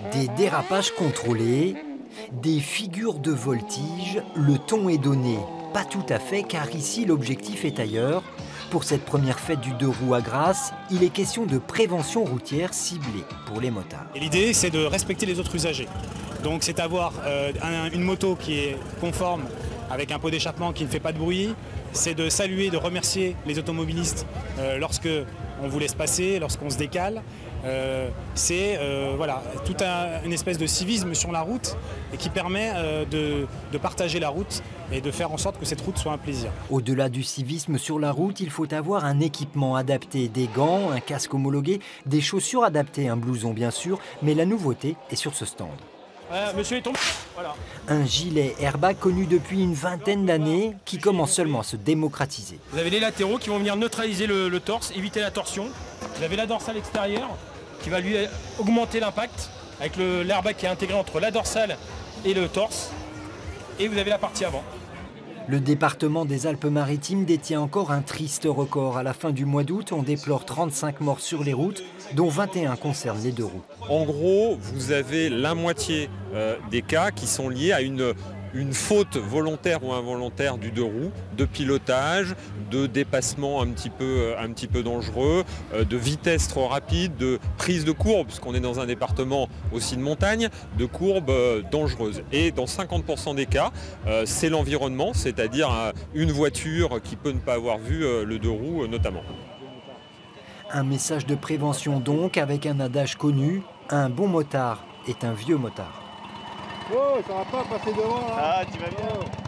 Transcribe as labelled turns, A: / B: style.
A: Des dérapages contrôlés, des figures de voltige, le ton est donné. Pas tout à fait, car ici l'objectif est ailleurs. Pour cette première fête du deux roues à Grasse, il est question de prévention routière ciblée pour les motards.
B: L'idée, c'est de respecter les autres usagers. Donc c'est avoir une moto qui est conforme, avec un pot d'échappement qui ne fait pas de bruit. C'est de saluer, de remercier les automobilistes lorsque on vous laisse passer, lorsqu'on se décale. C'est voilà, toute une espèce de civisme sur la route et qui permet de partager la route et de faire en sorte que cette route soit un plaisir.
A: Au-delà du civisme sur la route, il faut avoir un équipement adapté, des gants, un casque homologué, des chaussures adaptées, un blouson bien sûr, mais la nouveauté est sur ce stand.
C: Monsieur est tombé. Voilà.
A: Un gilet airbag connu depuis une vingtaine d'années qui commence seulement à se démocratiser.
C: Vous avez les latéraux qui vont venir neutraliser le torse, éviter la torsion. Vous avez la dorsale extérieure qui va lui augmenter l'impact avec l'airbag qui est intégré entre la dorsale et le torse. Et vous avez la partie avant.
A: Le département des Alpes-Maritimes détient encore un triste record. À la fin du mois d'août, on déplore 35 morts sur les routes, dont 21 concernent les deux roues.
D: En gros, vous avez la moitié des cas qui sont liés à une faute volontaire ou involontaire du deux roues, de pilotage, de dépassement un petit peu dangereux, de vitesse trop rapide, de prise de courbe, puisqu'on est dans un département aussi de montagne, de courbes dangereuses. Et dans 50% des cas, c'est l'environnement, c'est-à-dire une voiture qui peut ne pas avoir vu le deux roues notamment.
A: Un message de prévention donc, avec un adage connu, un bon motard est un vieux motard.
E: Oh, ça va pas passer devant là.
F: Ah, tu vas bien.